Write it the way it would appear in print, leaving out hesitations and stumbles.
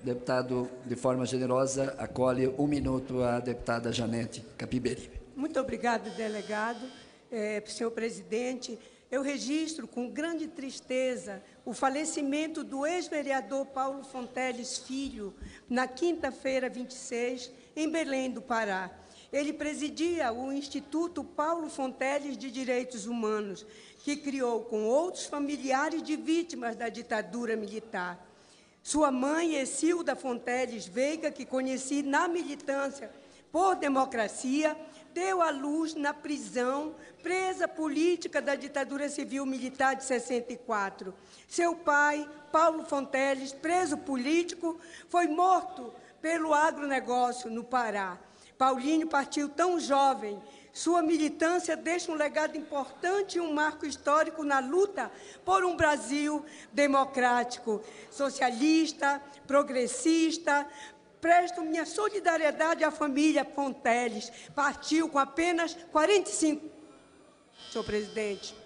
Deputado, de forma generosa, acolhe 1 minuto a deputada Janete Capiberibe. Muito obrigado, delegado. Senhor presidente, eu registro com grande tristeza o falecimento do ex-vereador Paulo Fonteles Filho, na quinta-feira 26, em Belém do Pará. Ele presidia o Instituto Paulo Fonteles de Direitos Humanos, que criou com outros familiares de vítimas da ditadura militar. Sua mãe, Exilda Fonteles Veiga, que conheci na militância por democracia, deu à luz na prisão, presa política da ditadura civil-militar de 64. Seu pai, Paulo Fonteles, preso político, foi morto pelo agronegócio no Pará. Paulinho partiu tão jovem. Sua militância deixa um legado importante e um marco histórico na luta por um Brasil democrático, socialista, progressista. Presto minha solidariedade à família Fonteles. Partiu com apenas 45, senhor presidente.